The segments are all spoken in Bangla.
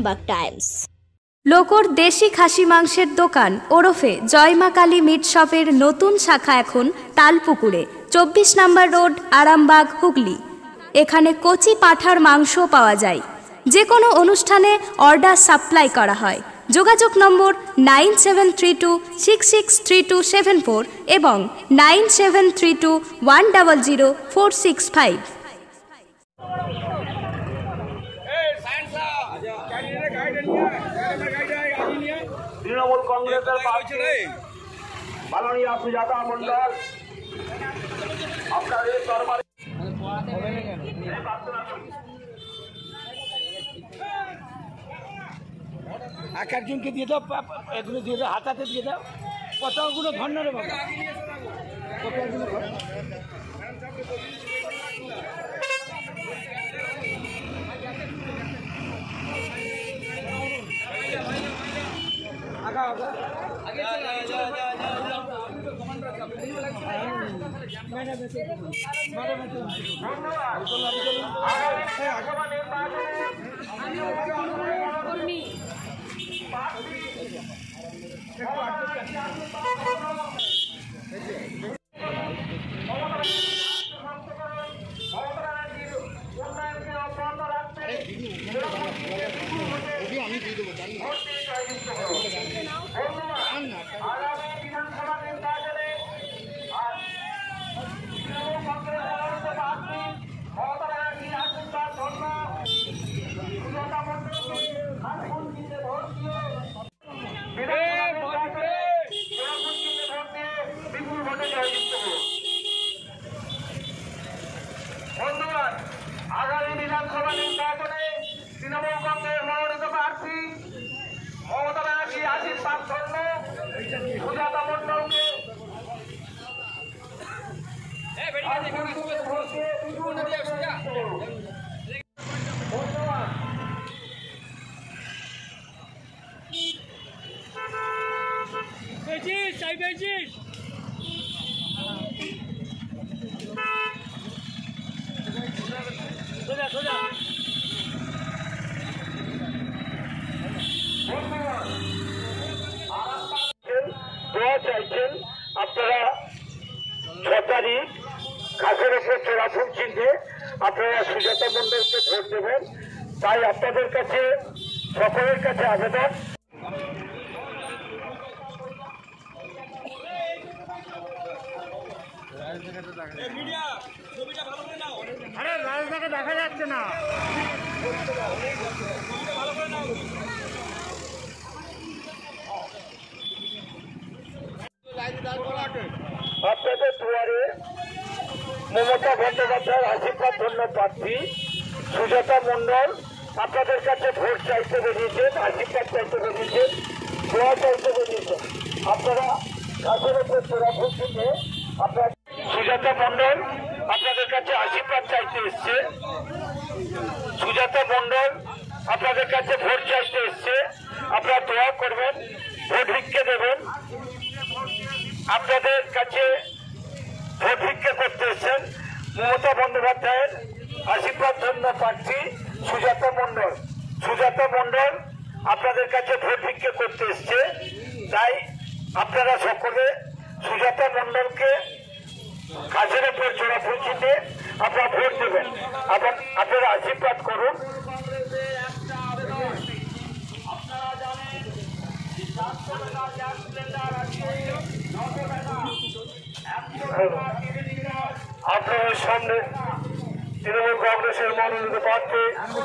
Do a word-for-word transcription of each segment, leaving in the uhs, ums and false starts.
আরামবাগ টাইমস। লোকর দেশি খাসি মাংসের দোকান ওরফে জয় মা কালী মিট শপের নতুন শাখা এখন তালপুকুরে, চব্বিশ নম্বর রোড, আরামবাগ, হুগলি। এখানে কচি পাঁঠার মাংস পাওয়া যায়। যে কোনো অনুষ্ঠানে অর্ডার সাপ্লাই করা হয়। যোগাযোগ নম্বর nine seven three two six six three two seven four এবং nine seven three two one double zero four six five. Trinamool কংগ্রেসের প্রার্থী মাননীয় সুজাতা মণ্ডল আপনার এই দরবারে এক একজনকে দিয়ে দাও, এগুলো দিয়ে দাও, হাতাতে দিয়ে দাও। কতগুলো ধন্য রে বাবা, আমি দিয়ে দেবো জানি আগামী বিধানসভা নির্বাচনে তৃণমূল কংগ্রেস মনোনীত প্রার্থী মমতা ব্যানার্জি আশীর্বাদ ধন্য সুজাতা মণ্ডলকে চাইছেন আপনারা ছ তারিখ ঘাসের উপর চোরা ফুল চিনতে আপনারা সুজাতা মণ্ডলকে ভোট দেবেন। তাই আপনাদের কাছে সকলের কাছে আবেদন, আরে রাজটাকে দেখা যাচ্ছে না। আপনাদের দুয়ারে মমতা বন্দ্যোপাধ্যায়ের আশীর্বাদ ধন্য প্রার্থী সুজাতা মণ্ডল আপনাদের কাছে ভোট চাইতে বেরিয়েছেন, আশীর্বাদ চাইতে বেরিয়েছেন, দোয়া চাইতে বেরিয়েছেন। আপনারা ঘাসের উপর চোরা ফুল থেকে আপনার সুজাতা মণ্ডল আপনাদের কাছে আশীর্বাদ চাইতে এসছে। সুজাতা মণ্ডল আপনাদের কাছে ভোট চাইতে এসছে। আপনারা দোয়া করবেন, ভোট ভিক্ষে দেবেন। আপনাদের কাছে ভোট ভিক্ষা করতে এসেছেন মমতা বন্দ্যোপাধ্যায়ের আশীর্বাদ ধন্য প্রার্থী সুজাতা মণ্ডল। সুজাতা মণ্ডল আপনাদের কাছে ভোট ভিক্ষা করতে এসছে। তাই আপনারা সকলে সুজাতা মণ্ডলকে কাজের উপর জোড়া ফুলচিতে আপনারা ভোট দেবেন, আপনারা আশীর্বাদ করুন। আপনাদের সামনে তৃণমূল কংগ্রেসের মনোনীত প্রার্থী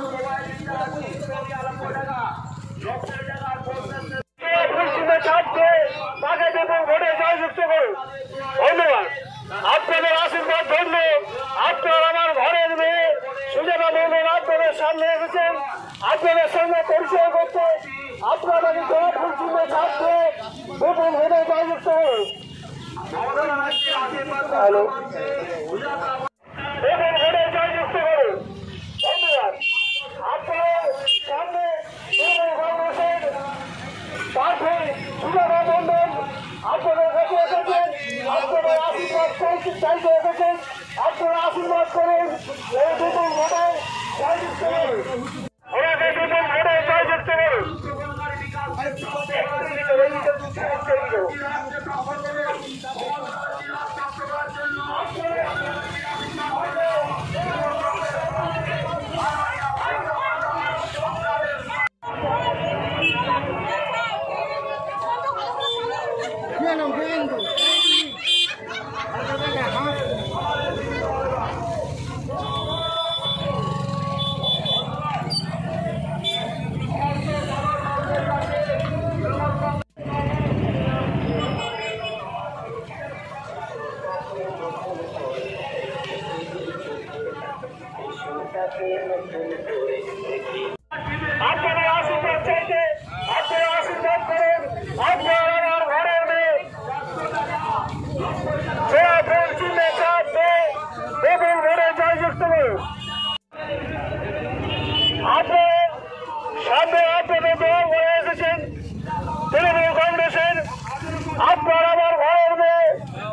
তাকে দেখুন, ভোটে জয়যুক্ত করুন। ধন্যবাদ। আপনাদের আশীর্বাদ ধন্য আপনারা আমার ঘরের মেয়ে সুজাতা মণ্ডল আপনাদের সামনে এসেছেন আপনাদের সঙ্গে পরিচয় করতে। আপনারা জোড়া ফুল চিহ্ন থাকবে দেখুন, ভোটে জয়যুক্ত করুন। হ্যালো, দেখুন ভোটে জয়যুক্ত করুন। ধন্যবাদ। আপনার সামনে কংগ্রেসের প্রার্থী সুজাতা মণ্ডল আপনাদের কাছে এসেছেন, আপনাদের আশীর্বাদ চাইতে এসেছেন, আপনারা আশীর্বাদ করেন। এই দুটো ভোটে জয়যুক্ত করুন। ওরা দুটো ভোটে জয়যুক্ত আপনারা আশীর্বাদ চাইতে আপনারা আশীর্বাদ করেন। আপনারা আমার ঘরের মেয়ে জয়া ফুল চিহ্নে চাপ দিয়ে এবং ভোটে জয়যুক্ত করুন। আপনি সামনে আপনাদের দল হয়ে এসেছেন তৃণমূল কংগ্রেসের। আপনার আমার ঘরের মেয়ে।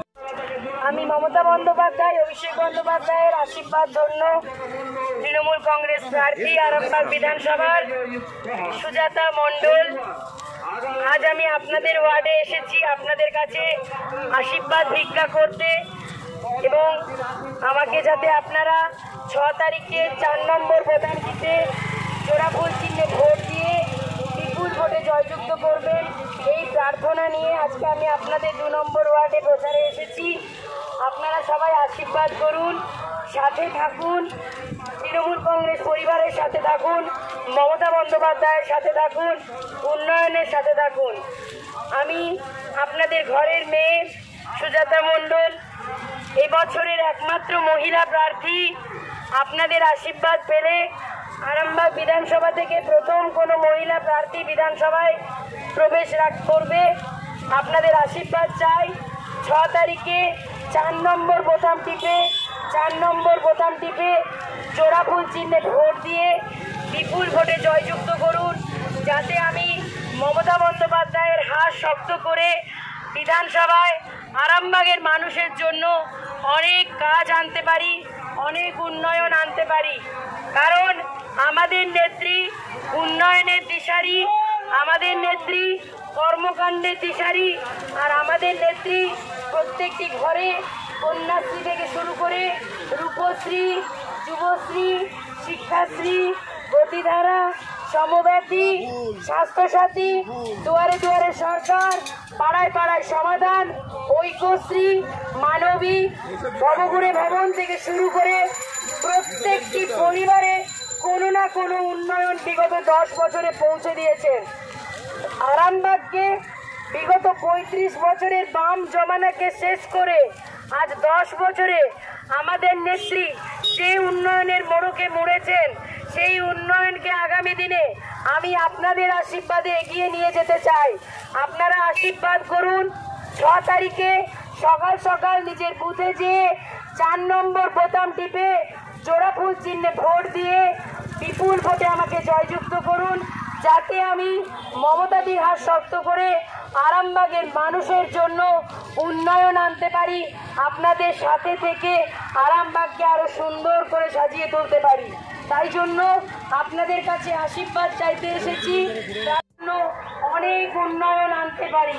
আমি মমতা বন্দ্যোপাধ্যায়, অভিষেক বন্দ্যোপাধ্যায়ের আশীর্বাদ ধন্য তৃণমূল কংগ্রেস প্রার্থী, আরামবাগ বিধানসভার সুজাতা মণ্ডল। আজ আমি আপনাদের ওয়ার্ডে এসেছি আপনাদের কাছে আশীর্বাদ ভিক্ষা করতে এবং আমাকে যাতে আপনারা ছ তারিখে চার নম্বর প্রধানটিতে জোড়াফুল চিহ্নে ভোট দিয়ে বিপুল ভোটে জয়যুক্ত করবেন, এই প্রার্থনা নিয়ে আজকে আমি আপনাদের দু নম্বর ওয়ার্ডে প্রচারে এসেছি। আপনারা সবাই আশীর্বাদ করুন, সাথে থাকুন, তৃণমূল কংগ্রেস পরিবারের সাথে থাকুন, মমতা বন্দ্যোপাধ্যায়ের সাথে থাকুন, উন্নয়নের সাথে থাকুন। আমি আপনাদের ঘরের মেয়ে সুজাতা মণ্ডল, এবছরের একমাত্র মহিলা প্রার্থী। আপনাদের আশীর্বাদ পেলে আরামবাগ বিধানসভা থেকে প্রথম কোনো মহিলা প্রার্থী বিধানসভায় প্রবেশ করবে। আপনাদের আশীর্বাদ চাই। ছ তারিখে চার নম্বর বোতাম টিপে চার নম্বর বোতাম টিপে জোড়াফুল চিহ্নে ভোট দিয়ে বিপুল ভোটে জয়যুক্ত করুন, যাতে আমি মমতা বন্দ্যোপাধ্যায়ের হাত শক্ত করে বিধানসভায় আরামবাগের মানুষের জন্য অনেক কাজ আনতে পারি, অনেক উন্নয়ন আনতে পারি। কারণ আমাদের নেত্রী উন্নয়নের দিশারি, আমাদের নেত্রী কর্মকাণ্ডের দিশারি, আর আমাদের নেত্রী প্রত্যেকটি ঘরে কন্যাশ্রী থেকে শুরু করে রূপশ্রী, যুবশ্রী, শিক্ষাশ্রী, গতিধারা, সমব্যাপী, স্বাস্থ্যসাথী, দুয়ারে দুয়ারে সরকার, পাড়ায় পাড়ায় সমাধান, ঐক্যশ্রী, মানবী, ভবঘুরে ভবন থেকে শুরু করে প্রত্যেকটি পরিবারে কোনো না কোনো উন্নয়ন বিগত দশ বছরে পৌঁছে দিয়েছেন। আরামবাগকে বিগত পঁয়ত্রিশ বছরের বাম জমানাকে শেষ করে আজ দশ বছরে আমাদের নেত্রী যে উন্নয়নের মোড়কে মুড়েছেন, সেই উন্নয়নকে আগামী দিনে আমি আপনাদের আশীর্বাদে এগিয়ে নিয়ে যেতে চাই। আপনারা আশীর্বাদ করুন। ছ তারিখে সকাল সকাল নিজের বুথে যেয়ে চার নম্বর বোতাম টিপে জোড়াফুল চিহ্নে ভোট দিয়ে বিপুল ভোটে আমাকে জয়যুক্ত করুন, যাতে আমি মমতাদির হাত শক্ত করে আরামবাগের মানুষের জন্য উন্নয়ন আনতে পারি, আপনাদের সাথে থেকে আরামবাগকে আরো সুন্দর করে সাজিয়ে তুলতে পারি। তাই জন্য আপনাদের কাছে আশীর্বাদ চাইতে এসেছি, তার জন্য অনেক উন্নয়ন আনতে পারি।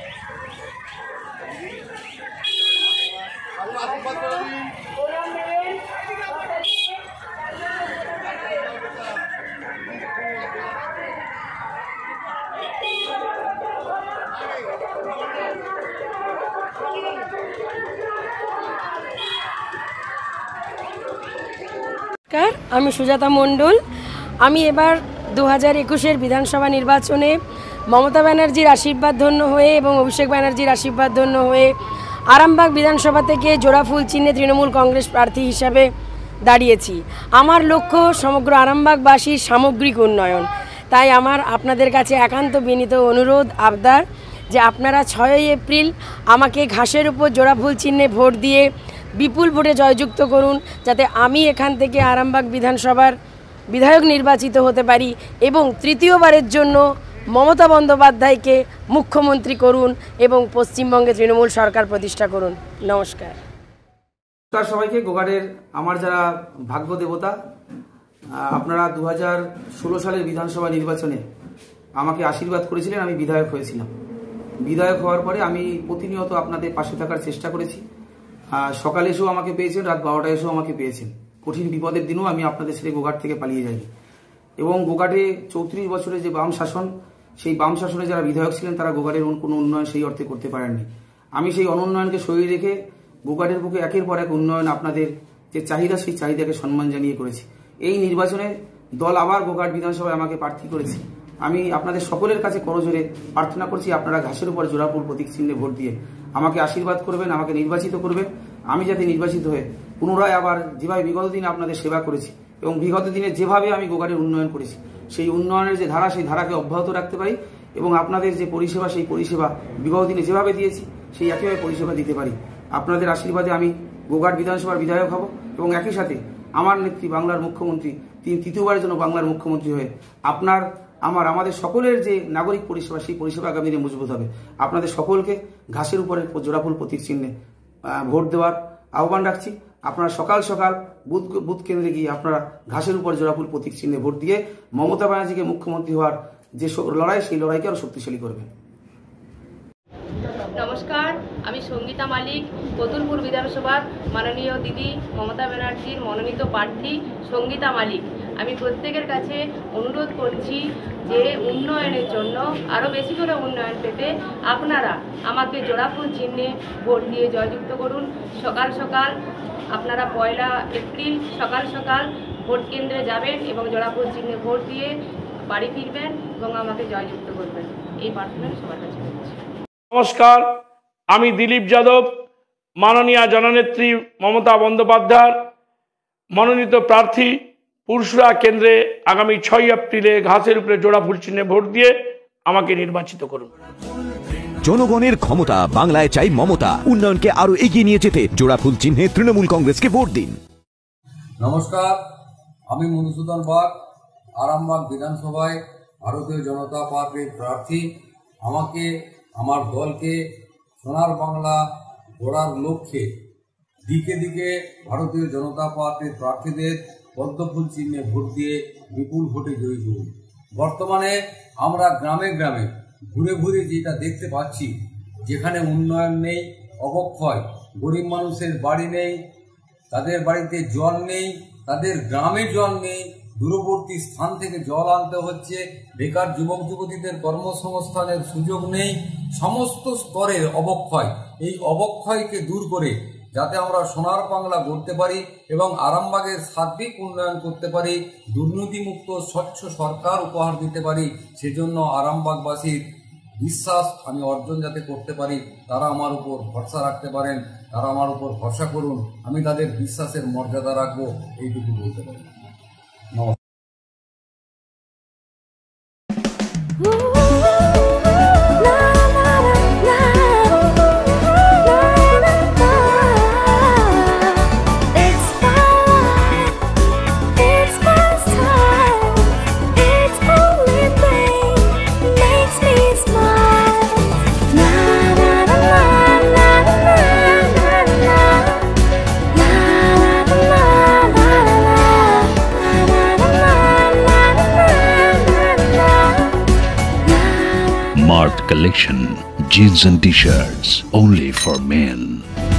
আমি সুজাতা মণ্ডল। আমি এবার দু হাজার একুশের বিধানসভা নির্বাচনে মমতা ব্যানার্জির আশীর্বাদ ধন্য হয়ে এবং অভিষেক ব্যানার্জির আশীর্বাদ ধন্য হয়ে আরামবাগ বিধানসভা থেকে জোড়াফুল চিহ্নে তৃণমূল কংগ্রেস প্রার্থী হিসাবে দাঁড়িয়েছি। আমার লক্ষ্য সমগ্র আরামবাগবাসীর সামগ্রিক উন্নয়ন। তাই আমার আপনাদের কাছে একান্ত বিনীত অনুরোধ, আবদার, যে আপনারা ছয়ই এপ্রিল আমাকে ঘাসের উপর জোড়াফুল চিহ্নে ভোট দিয়ে বিপুল ভোটে জয়যুক্ত করুন, যাতে আমি এখান থেকে আরামবাগ বিধানসভার বিধায়ক নির্বাচিত হতে পারি এবং তৃতীয়বারের জন্য মমতা বন্দ্যোপাধ্যায়কে মুখ্যমন্ত্রী করুন এবং পশ্চিমবঙ্গে তৃণমূল সরকার প্রতিষ্ঠা করুন। নমস্কার। নমস্কার সবাইকে। গোঘাটের আমার যারা ভাগ্য দেবতা, আপনারা দু হাজার ষোলো সালের বিধানসভা নির্বাচনে আমাকে আশীর্বাদ করেছিলেন, আমি বিধায়ক হয়েছিলাম। বিধায়ক হওয়ার পরে আমি প্রতিনিয়ত আপনাদের পাশে থাকার চেষ্টা করেছি। সকালে এসেও আমাকে পেয়েছেন, রাত বারোটা এসেও আমাকে পেয়েছেন। কঠিন বিপদের দিনও আমি আপনাদের ছেড়ে গোঘাট থেকে পালিয়ে যাইনি। এবং গোঘাটে চৌত্রিশ বছরের যে বাম শাসন, সেই বাম শাসনে যারা বিধায়ক ছিলেন তারা গোঘাটের কোনো উন্নয়ন সেই অর্থে করতে পারেননি। আমি সেই অনুন্নয়নকে সরিয়ে রেখে গোঘাটের বুকে একের পর এক উন্নয়ন আপনাদের যে চাহিদা সেই চাহিদাকে সম্মান জানিয়ে করেছি। এই নির্বাচনে দল আবার গোঘাট বিধানসভায় আমাকে প্রার্থী করেছে। আমি আপনাদের সকলের কাছে করজোরে প্রার্থনা করছি আপনারা ঘাসের উপর জোড়াফুল প্রতীক চিহ্নে ভোট দিয়ে আমাকে আশীর্বাদ করবেন, আমাকে নির্বাচিত করবেন। আমি যাতে নির্বাচিত হয়ে পুনরায় আবার যেভাবে বিগত দিনে আপনাদের সেবা করেছি এবং বিগত দিনে যেভাবে আমি গোঘাটের উন্নয়ন করেছি সেই উন্নয়নের যে ধারা সেই ধারাকে অব্যাহত রাখতে পারি এবং আপনাদের যে পরিষেবা সেই পরিষেবা বিগত দিনে যেভাবে দিয়েছি সেই একইভাবে পরিষেবা দিতে পারি। আপনাদের আশীর্বাদে আমি গোঘাট বিধানসভার বিধায়ক হব এবং একই সাথে আমার নেত্রী বাংলার মুখ্যমন্ত্রী তিনি তৃতীয়বারের জন্য বাংলার মুখ্যমন্ত্রী হয়ে আপনার আমার আমাদের সকলের যে নাগরিক পরিষেবা সেই পরিষেবা আগামী দিনে মজবুত হবে। আপনাদের সকলকে ঘাসের উপরে জোড়াফুল প্রতীক চিহ্নে ভোট দেওয়ার আহ্বান রাখছি। আপনারা সকাল সকাল বুথ বুথ কেন্দ্রে গিয়ে আপনারা ঘাসের উপর জোড়াফুল প্রতীক চিহ্নে ভোট দিয়ে মমতা ব্যানার্জিকে মুখ্যমন্ত্রী হওয়ার যে লড়াই সেই লড়াইকে আরো শক্তিশালী করবেন। নমস্কার, আমি সঙ্গীতা মালিক, কতুলপুর বিধানসভার মাননীয় দিদি মমতা ব্যানার্জির মনোনীত প্রার্থী সঙ্গীতা মালিক। আমি প্রত্যেকের কাছে অনুরোধ করছি যে উন্নয়নের জন্য আরও বেশি করে উন্নয়ন পেতে আপনারা আমাকে জোড়াফুল চিহ্নে ভোট দিয়ে জয়যুক্ত করুন। সকাল সকাল আপনারা পয়লা এপ্রিল সকাল সকাল ভোট কেন্দ্রে যাবেন এবং জোড়াফুল চিহ্নে ভোট দিয়ে বাড়ি ফিরবেন এবং আমাকে জয়যুক্ত করবেন। এই প্রার্থনা সবার কাছে করছি। নমস্কার, আমি দিলীপ যাদব, মাননীয় জননেত্রী মমতা বন্দ্যোপাধ্যায় মনোনীত প্রার্থী। পুরসুরা কেন্দ্রে আগামী ছয় এপ্রিলে ঘাসের উপরে জোড়াফুল চিহ্নে ভোট দিয়ে আমাকে নির্বাচিত করুন। জনগণের ক্ষমতা, বাংলায় চাই মমতা। উন্নয়নকে আরো এগিয়ে নিয়ে যেতে জোড়াফুল চিহ্নে তৃণমূল কংগ্রেসকে ভোট দিন। নমস্কার, আমি মধুসূদন বাগ, আরামবাগ বিধানসভায় ভারতীয় জনতা পার্টির প্রার্থী। আমাকে আমার দলকে সোনার বাংলা গড়ার লক্ষ্যে দিকে দিকে ভারতীয় জনতা পার্টির প্রার্থীদের পদ্মফুল চিহ্নে ভোট দিয়ে বিপুল ভোটে জয়ী করুন। বর্তমানে আমরা গ্রামে গ্রামে ঘুরে ঘুরে যেটা দেখতে পাচ্ছি, যেখানে উন্নয়ন নেই, অবক্ষয়, গরিব মানুষের বাড়ি নেই, তাদের বাড়িতে জল নেই, তাদের গ্রামে জল নেই, দূরবর্তী স্থান থেকে জল আনতে হচ্ছে, বেকার যুবক যুবতীদের কর্মসংস্থানের সুযোগ নেই, সমস্ত স্তরের অবক্ষয়। এই অবক্ষয়কে দূর করে যাতে আমরা সোনার বাংলা গড়তে পারি এবং আরামবাগের সার্বিক উন্নয়ন করতে পারি, দুর্নীতিমুক্ত স্বচ্ছ সরকার উপহার দিতে পারি, সেজন্য আরামবাগবাসীর বিশ্বাস আমি অর্জন যাতে করতে পারি, তারা আমার উপর ভরসা রাখতে পারেন, তারা আমার উপর ভরসা করুন। আমি তাদের বিশ্বাসের মর্যাদা রাখবো, এইটুকু বলতে পারি। নমস্কার। Mart Collection, jeans and t-shirts only for men.